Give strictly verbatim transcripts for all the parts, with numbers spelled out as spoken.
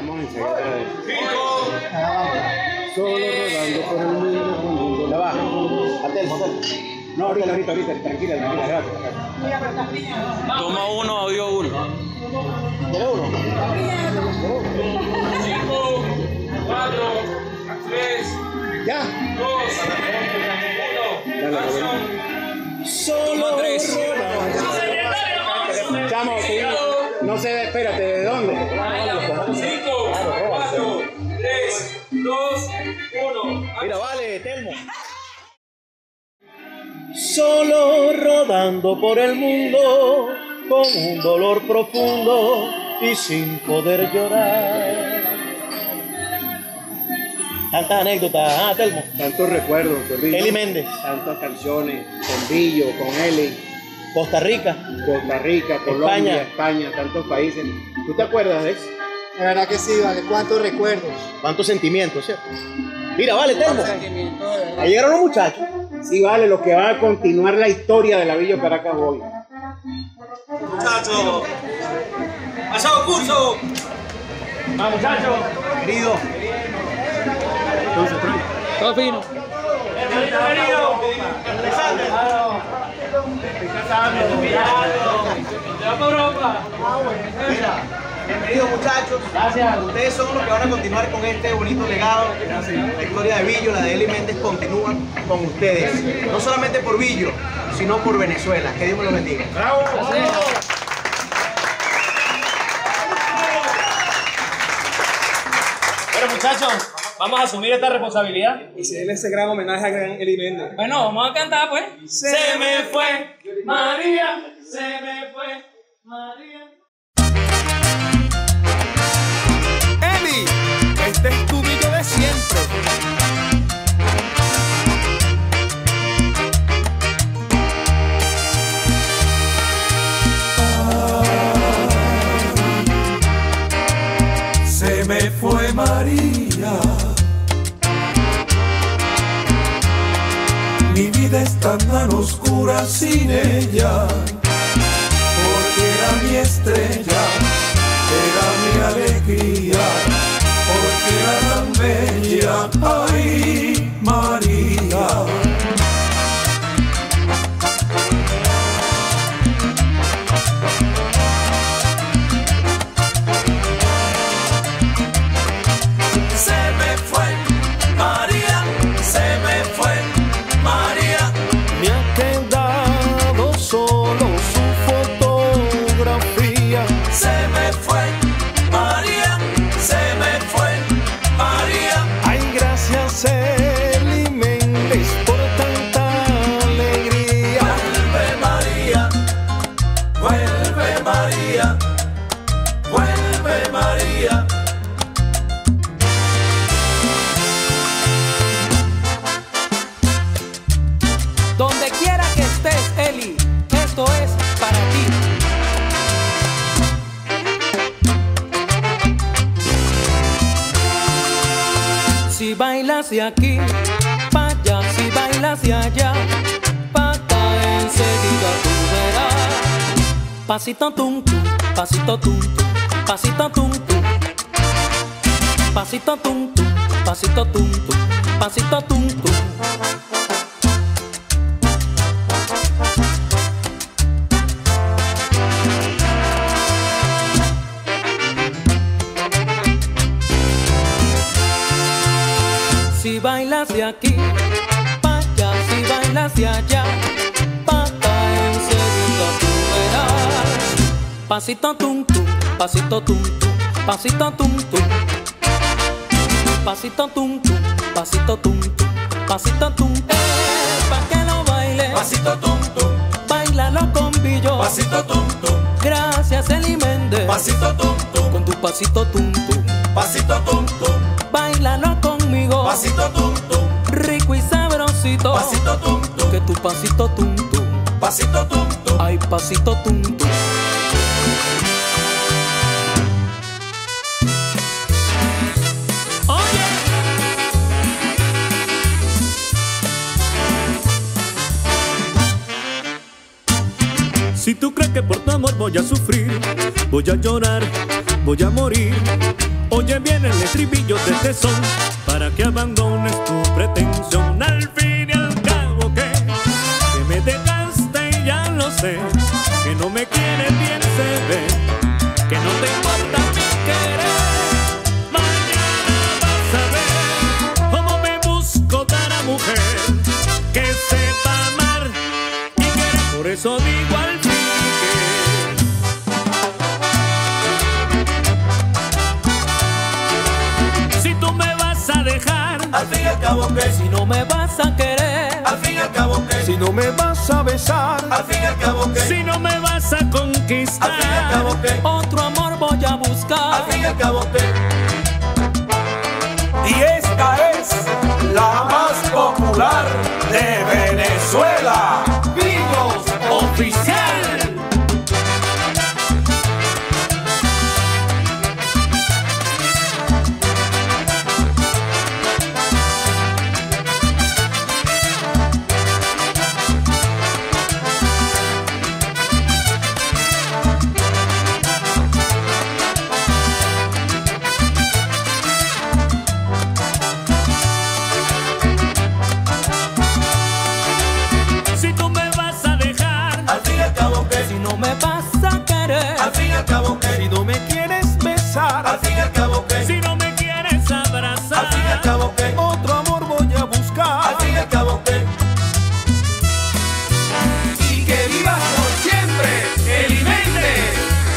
Vamos a ensayar otra vez. Solo rodando por el mundo. La baja. Atento, atento. No, ahorita, ahorita, ahorita. Tranquila, tranquila. Gracias. Toma uno, audio uno. ¿Quiere uno? Cinco, cuatro, tres, Ya. dos, uno. Acción. Solo tres. Chamo, sí. No sé, espérate, ¿de dónde? Cinco, cuatro, tres, dos, uno. Mira, vale, Telmo. Solo rodando por el mundo, con un dolor profundo y sin poder llorar. Tantas anécdotas, ah, Telmo. Tantos recuerdos, Torrillo. Eli Méndez. Tantas canciones, con Billo, con Eli. Costa Rica. Costa Rica, Colombia, España, España, tantos países. ¿Tú te acuerdas de eso? La verdad que sí, vale. ¿Cuántos recuerdos? ¿Cuántos sentimientos, cierto? Mira, vale, Telmo. Ahí llegaron los muchachos. Sí, vale, los que van a continuar la historia de la Villa Caracas hoy. Muchachos. ¡Pasado curso! Vamos, muchachos. Querido. Todo fino. Bienvenidos muchachos, gracias. Ustedes son los que van a continuar con este bonito legado. La historia de Billo, la de Eli Méndez continúa con ustedes. No solamente por Billo, sino por Venezuela. Que Dios me lo bendiga. ¡Bravo! Bueno, muchachos, vamos a asumir esta responsabilidad. Y si él ese gran homenaje a gran Eli Méndez. Bueno, vamos a cantar pues. Se me fue María, se me fue María. Eli, este es tu Billo de siempre. Se me fue María, mi vida es tan oscura sin ella, porque era mi estrella, era mi alegría, porque era tan bella, ay María. Donde quiera que estés, Eli, esto es para ti. Si bailas de aquí, pa' allá, si bailas de allá, pa' acá enseguida tú verás. Pasito tum tum, pasito tum tum, pasito tum tum, pasito tum tum, pasito tum tum, pasito tum tum. Si bailas de aquí, pa' allá, si bailas de allá, pa' acá enseguida tú verás. Pasito tum tum, pasito tum tum, pasito tum tum, pasito tum tum, pasito tum tum, pasito tum tum. Eh, pa' que lo baile, Pasito tum tum, bailalo con Billo. pasito tum tum, Gracias Eli Méndez, pasito tum tum, con tu pasito tum tum. pasito tum tum, Bailalo conmigo, pasito tum tum, rico y sabrosito. pasito tum tum, Que tu pasito tum tum, pasito tum tum. ay pasito tum tum. Oye, si tú crees que por tu amor voy a sufrir, voy a llorar, voy a morir, Oye bien el estribillo de este son, para que abandones tu pretensión. Al fin y al cabo que, que me dejaste y ya lo sé, que no me quieres bien se ve, que no te importa mi querer. Mañana vas a ver cómo me busco otra mujer que sepa amar y querer. Por eso digo al fin al fin y al cabo que, si no me vas a querer, al fin y al cabo que, si no me vas a besar, al fin y al cabo que, si no me vas a conquistar, al fin y al cabo que, otro amor voy a buscar, al fin y al cabo que. Y esta es la más popular de Venezuela, Billos Oficial. Al fin y al cabo que, si no me quieres besar, al fin y al cabo que, si no me quieres abrazar, al fin y al cabo que, otro amor voy a buscar, al fin y al cabo que. Y que viva por siempre Eliméndez.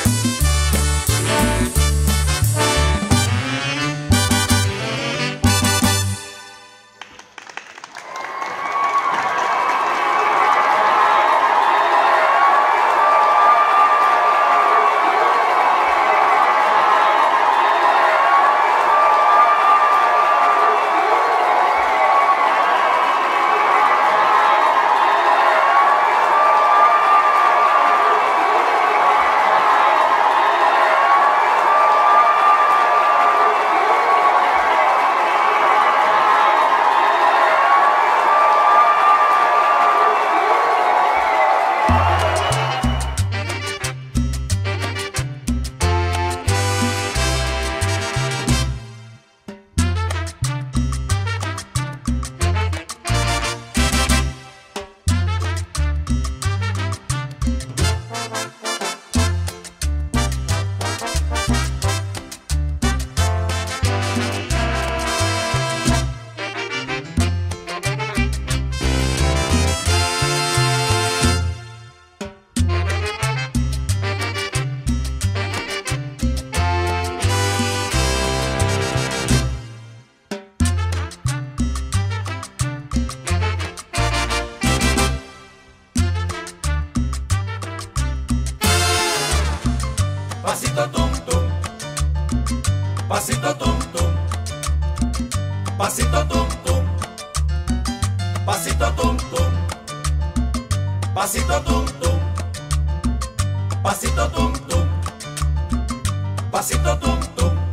Pasito tum tum, pasito tum tum, pasito tum tum, pasito tum tum, pasito tum tum, pasito tum tum, pasito tum tum.